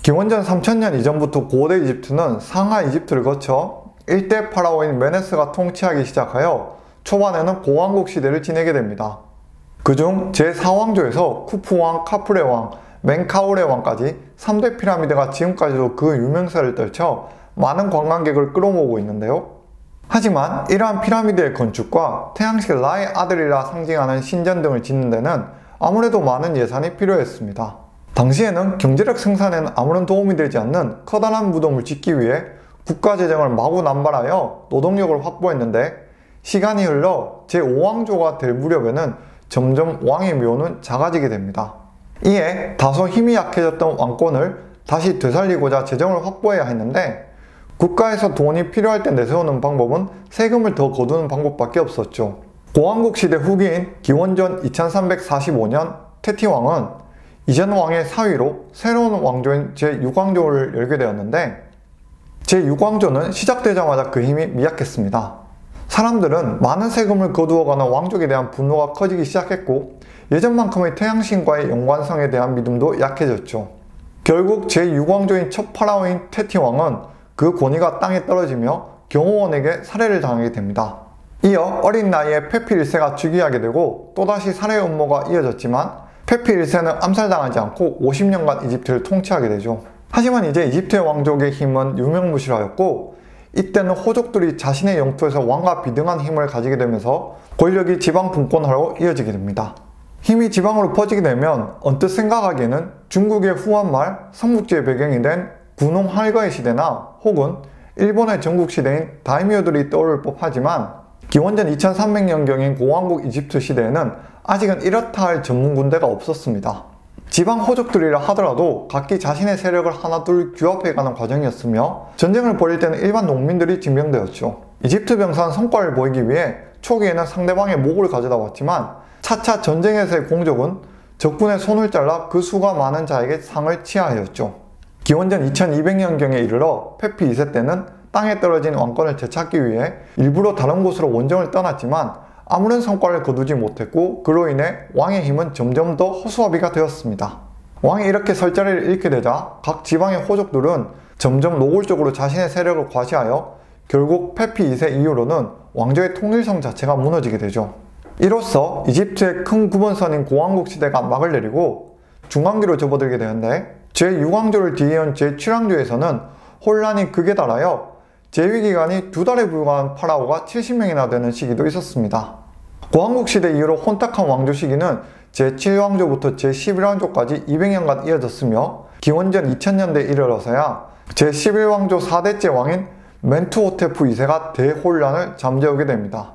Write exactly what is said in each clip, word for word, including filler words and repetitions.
기원전 삼천 년 이전부터 고대 이집트는 상하 이집트를 거쳐 일대 파라오인 메네스가 통치하기 시작하여 초반에는 고왕국 시대를 지내게 됩니다. 그중 제사 왕조에서 쿠푸왕, 카프레왕, 멘카우레왕까지 삼대 피라미드가 지금까지도 그 유명세를 떨쳐 많은 관광객을 끌어모으고 있는데요. 하지만 이러한 피라미드의 건축과 태양식 라의 아들이라 상징하는 신전 등을 짓는 데는 아무래도 많은 예산이 필요했습니다. 당시에는 경제력 생산에는 아무런 도움이 되지 않는 커다란 무덤을 짓기 위해 국가재정을 마구 남발하여 노동력을 확보했는데, 시간이 흘러 제오 왕조가 될 무렵에는 점점 왕의 묘는 작아지게 됩니다. 이에 다소 힘이 약해졌던 왕권을 다시 되살리고자 재정을 확보해야 했는데, 국가에서 돈이 필요할 때 내세우는 방법은 세금을 더 거두는 방법밖에 없었죠. 고왕국 시대 후기인 기원전 이천삼백사십오 년 테티왕은 이전 왕의 사위로 새로운 왕조인 제육 왕조를 열게 되었는데, 제육 왕조는 시작되자마자 그 힘이 미약했습니다. 사람들은 많은 세금을 거두어가는 왕족에 대한 분노가 커지기 시작했고, 예전만큼의 태양신과의 연관성에 대한 믿음도 약해졌죠. 결국 제육 왕조인 첫 파라오인 테티왕은 그 권위가 땅에 떨어지며 경호원에게 살해를 당하게 됩니다. 이어 어린 나이에 페피 일 세가 즉위하게 되고 또다시 살해 음모가 이어졌지만, 페피 일 세는 암살당하지 않고 오십 년간 이집트를 통치하게 되죠. 하지만 이제 이집트의 왕족의 힘은 유명무실하였고, 이때는 호족들이 자신의 영토에서 왕과 비등한 힘을 가지게 되면서 권력이 지방 분권화로 이어지게 됩니다. 힘이 지방으로 퍼지게 되면 언뜻 생각하기에는 중국의 후한말, 삼국지의 배경이 된 군홍 할거의 시대나 혹은 일본의 전국시대인 다이묘들이 떠오를 법하지만, 기원전 이천삼백 년경인 고왕국 이집트 시대에는 아직은 이렇다 할 전문 군대가 없었습니다. 지방 호족들이라 하더라도 각기 자신의 세력을 하나둘 규합해가는 과정이었으며, 전쟁을 벌일 때는 일반 농민들이 징병되었죠. 이집트 병사는 성과를 보이기 위해 초기에는 상대방의 목을 가져다 왔지만, 차차 전쟁에서의 공적은 적군의 손을 잘라 그 수가 많은 자에게 상을 치하하였죠. 기원전 이천이백 년경에 이르러 페피 이 세 때는 땅에 떨어진 왕권을 되찾기 위해 일부러 다른 곳으로 원정을 떠났지만 아무런 성과를 거두지 못했고, 그로 인해 왕의 힘은 점점 더 허수아비가 되었습니다. 왕이 이렇게 설 자리를 잃게 되자 각 지방의 호족들은 점점 노골적으로 자신의 세력을 과시하여 결국 페피 이 세 이후로는 왕조의 통일성 자체가 무너지게 되죠. 이로써 이집트의 큰 구번선인 고왕국 시대가 막을 내리고 중왕기로 접어들게 되는데, 제육 왕조를 뒤이은 제칠 왕조에서는 혼란이 극에 달하여 재위기간이 두 달에 불과한 파라오가 칠십 명이나 되는 시기도 있었습니다. 고왕국 시대 이후로 혼탁한 왕조 시기는 제칠 왕조부터 제십일 왕조까지 이백 년간 이어졌으며, 기원전 이천 년대에 이르러서야 제십일 왕조 사 대째 왕인 멘투호테프 이 세가 대혼란을 잠재우게 됩니다.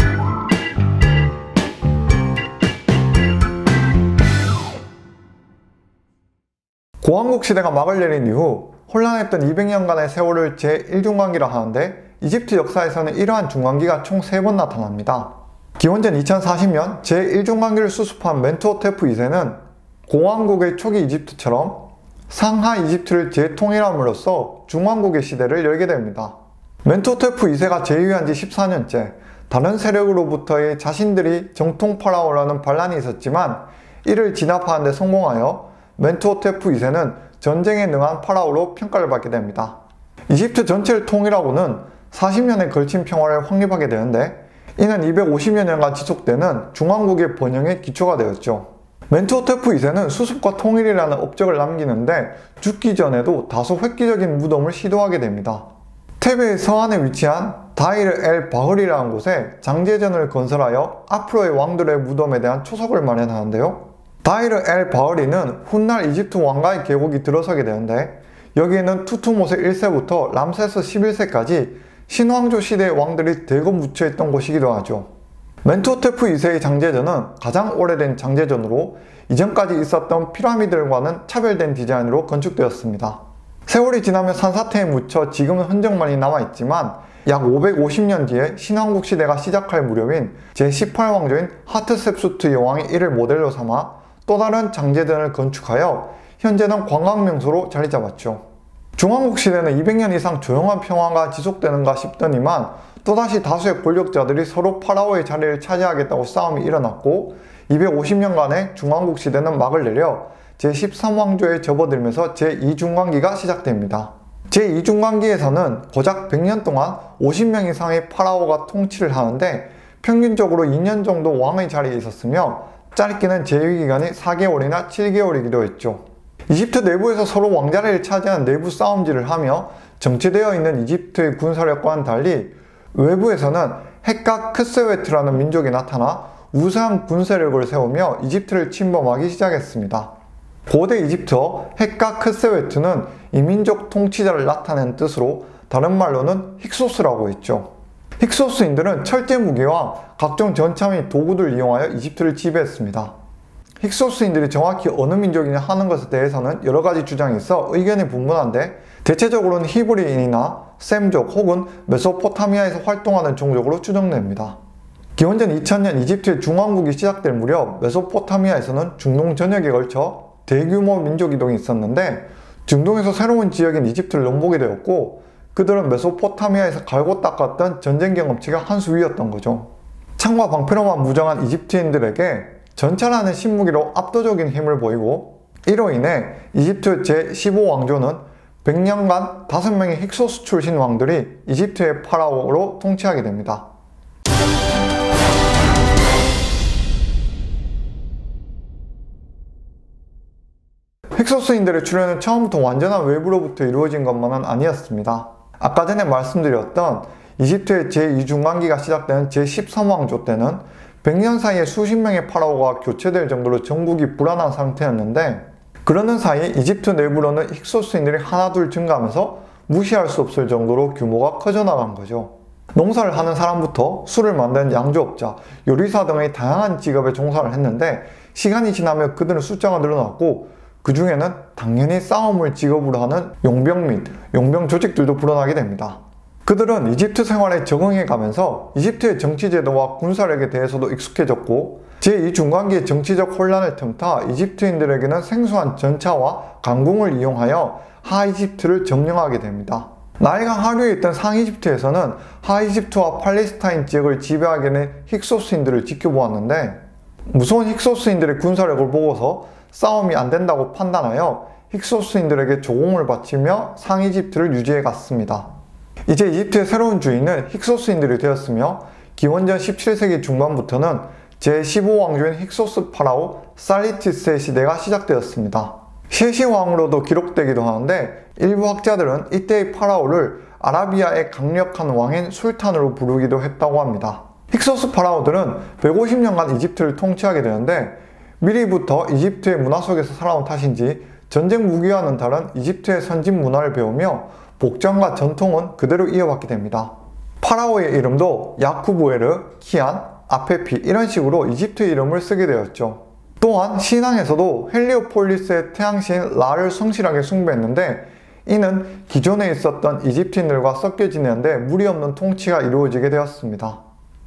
고왕국 시대가 막을 내린 이후 혼란했던 이백 년간의 세월을 제일 중왕기라 하는데, 이집트 역사에서는 이러한 중왕기가 총 세 번 나타납니다. 기원전 이천사십 년 제일 중왕기를 수습한 멘투호테프 이 세는 고왕국의 초기 이집트처럼 상하 이집트를 재통일함으로써 중왕국의 시대를 열게 됩니다. 멘투호테프 이 세가 재위한 지 십사 년째, 다른 세력으로부터의 자신들이 정통 파라오라는 반란이 있었지만 이를 진압하는 데 성공하여 멘투호테프 이 세는 전쟁에 능한 파라오로 평가를 받게 됩니다. 이집트 전체를 통일하고는 사십 년에 걸친 평화를 확립하게 되는데, 이는 이백오십여 년간 지속되는 중왕국의 번영의 기초가 되었죠. 멘투호테프 이 세는 수습과 통일이라는 업적을 남기는데 죽기 전에도 다소 획기적인 무덤을 시도하게 됩니다. 테베의 서안에 위치한 다이르 엘 바흐리라는 곳에 장제전을 건설하여 앞으로의 왕들의 무덤에 대한 초석을 마련하는데요. 다이르 엘 바흐리는 훗날 이집트 왕가의 계곡이 들어서게 되는데, 여기에는 투투모세 일 세부터 람세스 십일 세까지 신왕조 시대의 왕들이 대거 묻혀있던 곳이기도 하죠. 멘투호테프 이 세의 장제전은 가장 오래된 장제전으로 이전까지 있었던 피라미드들과는 차별된 디자인으로 건축되었습니다. 세월이 지나며 산사태에 묻혀 지금은 흔적만이 남아있지만, 약 오백오십 년 뒤에 신왕국 시대가 시작할 무렵인 제십팔 왕조인 하트셉수트 여왕이 이를 모델로 삼아 또 다른 장제전을 건축하여 현재는 관광명소로 자리 잡았죠. 중왕국 시대는 이백 년 이상 조용한 평화가 지속되는가 싶더니만 또다시 다수의 권력자들이 서로 파라오의 자리를 차지하겠다고 싸움이 일어났고, 이백오십 년간의 중왕국 시대는 막을 내려 제십삼 왕조에 접어들면서 제이 중간기가 시작됩니다. 제이 중간기에서는 고작 백 년 동안 오십 명 이상의 파라오가 통치를 하는데 평균적으로 이 년 정도 왕의 자리에 있었으며 짧게는 재위기간이 사 개월이나 칠 개월이기도 했죠. 이집트 내부에서 서로 왕자리를 차지하는 내부 싸움질을 하며 정체되어 있는 이집트의 군사력과는 달리 외부에서는 헷가 크세웨트라는 민족이 나타나 우수한 군사력을 세우며 이집트를 침범하기 시작했습니다. 고대 이집트어 헷가 크세웨트는 이민족 통치자를 나타낸 뜻으로 다른 말로는 힉소스라고 했죠. 힉소스인들은 철제 무기와 각종 전차 및 도구들을 이용하여 이집트를 지배했습니다. 힉소스인들이 정확히 어느 민족이냐 하는 것에 대해서는 여러 가지 주장이 있어 의견이 분분한데 대체적으로는 히브리인이나 셈족 혹은 메소포타미아에서 활동하는 종족으로 추정됩니다. 기원전 이천 년 이집트의 중왕국이 시작될 무렵 메소포타미아에서는 중동 전역에 걸쳐 대규모 민족이동이 있었는데 중동에서 새로운 지역인 이집트를 넘보게 되었고 그들은 메소포타미아에서 갈고 닦았던 전쟁 경험치가 한 수 위였던 거죠. 창과 방패로만 무장한 이집트인들에게 전차라는 신무기로 압도적인 힘을 보이고 이로 인해 이집트 제십오 왕조는 백 년간 다섯 명의 힉소스 출신 왕들이 이집트의 파라오로 통치하게 됩니다. 힉소스인들의 출현은 처음부터 완전한 외부로부터 이루어진 것만은 아니었습니다. 아까 전에 말씀드렸던 이집트의 제이 중간기가 시작되는 제십삼 왕조 때는 백 년 사이에 수십 명의 파라오가 교체될 정도로 전국이 불안한 상태였는데 그러는 사이 이집트 내부로는 힉소스인들이 하나둘 증가하면서 무시할 수 없을 정도로 규모가 커져나간 거죠. 농사를 하는 사람부터 술을 만드는 양조업자, 요리사 등의 다양한 직업에 종사를 했는데 시간이 지나며 그들의 숫자가 늘어났고 그 중에는 당연히 싸움을 직업으로 하는 용병 및 용병 조직들도 불어나게 됩니다. 그들은 이집트 생활에 적응해 가면서 이집트의 정치제도와 군사력에 대해서도 익숙해졌고 제이 중간기의 정치적 혼란을 틈타 이집트인들에게는 생소한 전차와 강궁을 이용하여 하이집트를 점령하게 됩니다. 나일강 하류에 있던 상이집트에서는 하이집트와 팔레스타인 지역을 지배하게 된 힉소스인들을 지켜보았는데 무서운 힉소스인들의 군사력을 보고서 싸움이 안 된다고 판단하여 힉소스인들에게 조공을 바치며 상이집트를 유지해 갔습니다. 이제 이집트의 새로운 주인은 힉소스인들이 되었으며 기원전 십칠 세기 중반부터는 제십오 왕조인 힉소스 파라오 살리티스의 시대가 시작되었습니다. 셋이 왕으로도 기록되기도 하는데 일부 학자들은 이때의 파라오를 아라비아의 강력한 왕인 술탄으로 부르기도 했다고 합니다. 힉소스 파라오들은 백오십 년간 이집트를 통치하게 되는데 미리부터 이집트의 문화 속에서 살아온 탓인지 전쟁 무기와는 다른 이집트의 선진 문화를 배우며 복장과 전통은 그대로 이어받게 됩니다. 파라오의 이름도 야쿠부에르, 키안, 아페피 이런 식으로 이집트의 이름을 쓰게 되었죠. 또한 신앙에서도 헬리오폴리스의 태양신 라를 성실하게 숭배했는데 이는 기존에 있었던 이집트인들과 섞여 지내는데 무리 없는 통치가 이루어지게 되었습니다.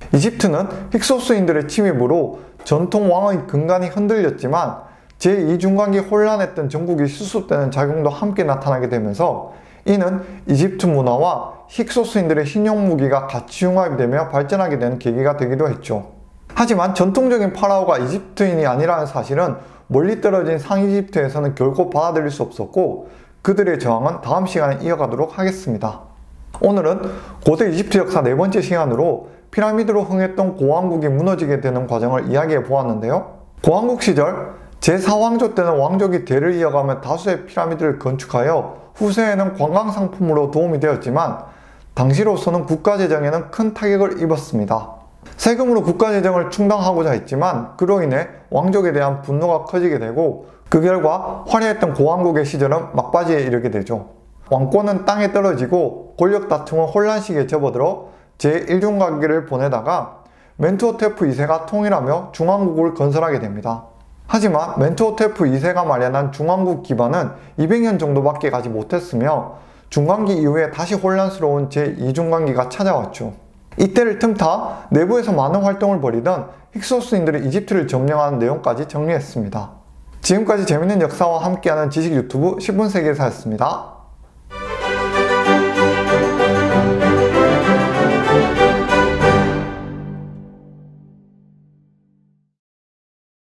이집트는 힉소스인들의 침입으로 전통 왕의 근간이 흔들렸지만 제이 중간기 혼란했던 전국이 수습되는 작용도 함께 나타나게 되면서 이는 이집트 문화와 힉소스인들의 신용무기가 같이 융합이 되며 발전하게 된 계기가 되기도 했죠. 하지만 전통적인 파라오가 이집트인이 아니라는 사실은 멀리 떨어진 상이집트에서는 결코 받아들일 수 없었고 그들의 저항은 다음 시간에 이어가도록 하겠습니다. 오늘은 고대 이집트 역사 네 번째 시간으로 피라미드로 흥했던 고왕국이 무너지게 되는 과정을 이야기해 보았는데요. 고왕국 시절 제사 왕조 때는 왕족이 대를 이어가며 다수의 피라미드를 건축하여 후세에는 관광상품으로 도움이 되었지만 당시로서는 국가재정에는 큰 타격을 입었습니다. 세금으로 국가재정을 충당하고자 했지만 그로 인해 왕족에 대한 분노가 커지게 되고 그 결과 화려했던 고왕국의 시절은 막바지에 이르게 되죠. 왕권은 땅에 떨어지고 권력 다툼은 혼란식에 접어들어 제일 중간기를 보내다가 멘투호테프 이 세가 통일하며 중왕국을 건설하게 됩니다. 하지만 멘투호테프 이 세가 마련한 중왕국 기반은 이백 년 정도밖에 가지 못했으며 중간기 이후에 다시 혼란스러운 제이 중간기가 찾아왔죠. 이때를 틈타 내부에서 많은 활동을 벌이던 힉소스인들이 이집트를 점령하는 내용까지 정리했습니다. 지금까지 재밌는 역사와 함께하는 지식 유튜브 십 분 세계사였습니다.